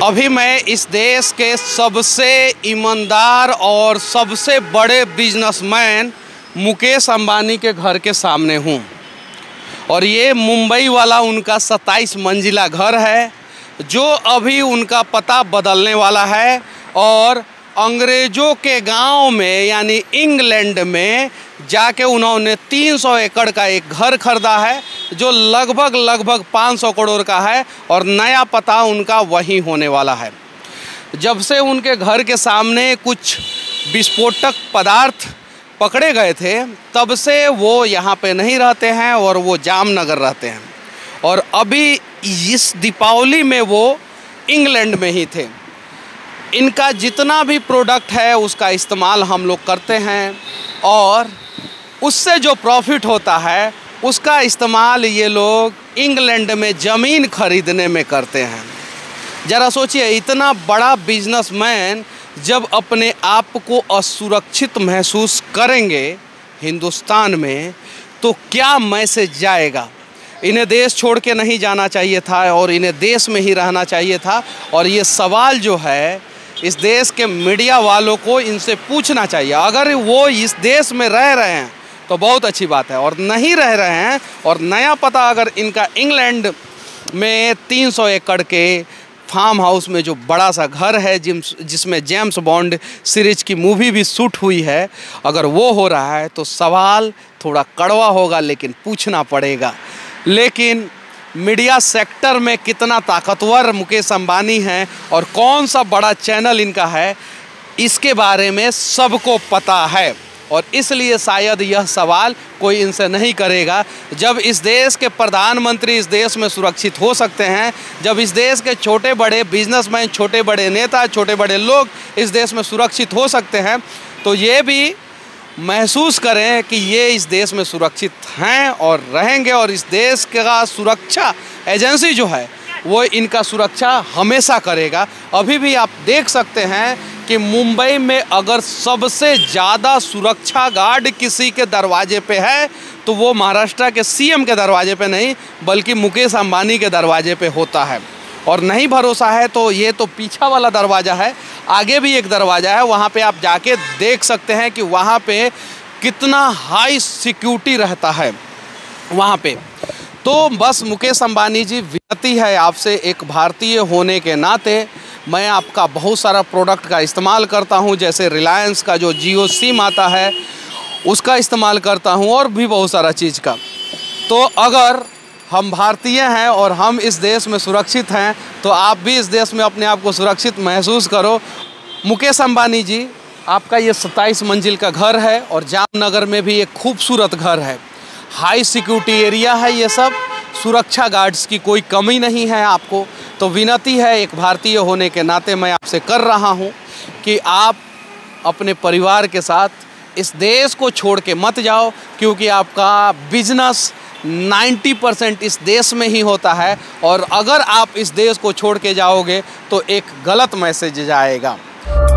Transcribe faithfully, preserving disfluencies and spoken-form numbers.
अभी मैं इस देश के सबसे ईमानदार और सबसे बड़े बिजनेसमैन मुकेश अंबानी के घर के सामने हूँ और ये मुंबई वाला उनका सत्ताईस मंजिला घर है जो अभी उनका पता बदलने वाला है और अंग्रेज़ों के गांव में यानी इंग्लैंड में जाके उन्होंने तीन सौ एकड़ का एक घर खरीदा है जो लगभग लगभग पाँच सौ करोड़ का है और नया पता उनका वहीं होने वाला है। जब से उनके घर के सामने कुछ विस्फोटक पदार्थ पकड़े गए थे तब से वो यहाँ पे नहीं रहते हैं और वो जामनगर रहते हैं और अभी इस दीपावली में वो इंग्लैंड में ही थे। इनका जितना भी प्रोडक्ट है उसका इस्तेमाल हम लोग करते हैं और उससे जो प्रॉफिट होता है उसका इस्तेमाल ये लोग इंग्लैंड में ज़मीन खरीदने में करते हैं। ज़रा सोचिए, इतना बड़ा बिजनेसमैन जब अपने आप को असुरक्षित महसूस करेंगे हिंदुस्तान में तो क्या मैसेज जाएगा। इन्हें देश छोड़ के नहीं जाना चाहिए था और इन्हें देश में ही रहना चाहिए था और ये सवाल जो है इस देश के मीडिया वालों को इनसे पूछना चाहिए। अगर वो इस देश में रह रहे हैं तो बहुत अच्छी बात है और नहीं रह रहे हैं और नया पता अगर इनका इंग्लैंड में तीन सौ एकड़ के फार्म हाउस में जो बड़ा सा घर है जिसमें जेम्स बॉन्ड सीरीज की मूवी भी शूट हुई है, अगर वो हो रहा है तो सवाल थोड़ा कड़वा होगा लेकिन पूछना पड़ेगा। लेकिन मीडिया सेक्टर में कितना ताकतवर मुकेश अंबानी हैं और कौन सा बड़ा चैनल इनका है इसके बारे में सबको पता है और इसलिए शायद यह सवाल कोई इनसे नहीं करेगा। जब इस देश के प्रधानमंत्री इस देश में सुरक्षित हो सकते हैं, जब इस देश के छोटे बड़े बिजनेसमैन, छोटे बड़े नेता, छोटे बड़े लोग इस देश में सुरक्षित हो सकते हैं, तो ये भी महसूस करें कि ये इस देश में सुरक्षित हैं और रहेंगे और इस देश का सुरक्षा एजेंसी जो है वो इनका सुरक्षा हमेशा करेगा। अभी भी आप देख सकते हैं कि मुंबई में अगर सबसे ज़्यादा सुरक्षा गार्ड किसी के दरवाजे पे है तो वो महाराष्ट्र के सीएम के दरवाजे पे नहीं बल्कि मुकेश अंबानी के दरवाजे पे होता है। और नहीं भरोसा है तो ये तो पीछा वाला दरवाज़ा है, आगे भी एक दरवाज़ा है, वहाँ पे आप जाके देख सकते हैं कि वहाँ पे कितना हाई सिक्योरिटी रहता है वहाँ पे। तो बस मुकेश अंबानी जी, विनती है आपसे, एक भारतीय होने के नाते मैं आपका बहुत सारा प्रोडक्ट का इस्तेमाल करता हूँ, जैसे रिलायंस का जो जियो सिम आता है उसका इस्तेमाल करता हूँ और भी बहुत सारा चीज़ का। तो अगर हम भारतीय हैं और हम इस देश में सुरक्षित हैं तो आप भी इस देश में अपने आप को सुरक्षित महसूस करो। मुकेश अंबानी जी, आपका ये सत्ताईस मंजिल का घर है और जामनगर में भी एक खूबसूरत घर है, हाई सिक्योरिटी एरिया है, ये सब सुरक्षा गार्ड्स की कोई कमी नहीं है आपको। तो विनती है एक भारतीय होने के नाते मैं आपसे कर रहा हूँ कि आप अपने परिवार के साथ इस देश को छोड़ के मत जाओ, क्योंकि आपका बिजनेस नब्बे परसेंट इस देश में ही होता है और अगर आप इस देश को छोड़ के जाओगे तो एक गलत मैसेज जाएगा।